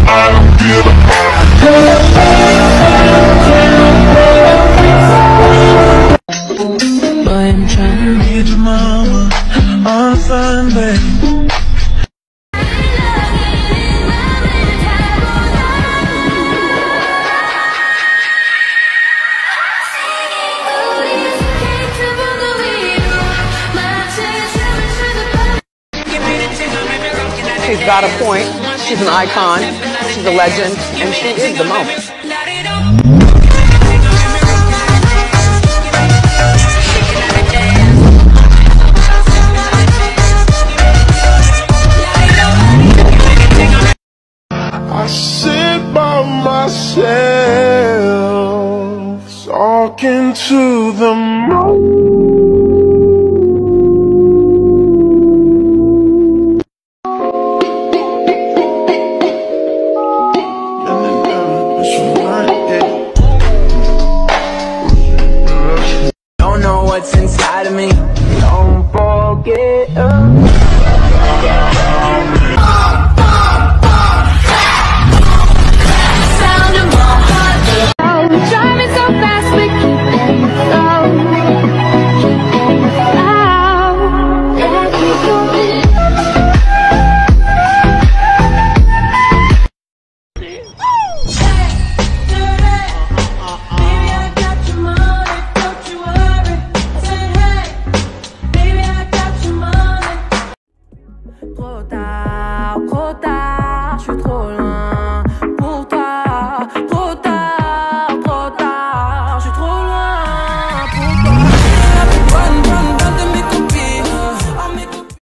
I'm trying to meet your mama on a fine day. She's got a point. She's an icon. She's a legend. And she is the moment. I sit by myself, talking to the moon. Don't know what's inside of me. Don't forget.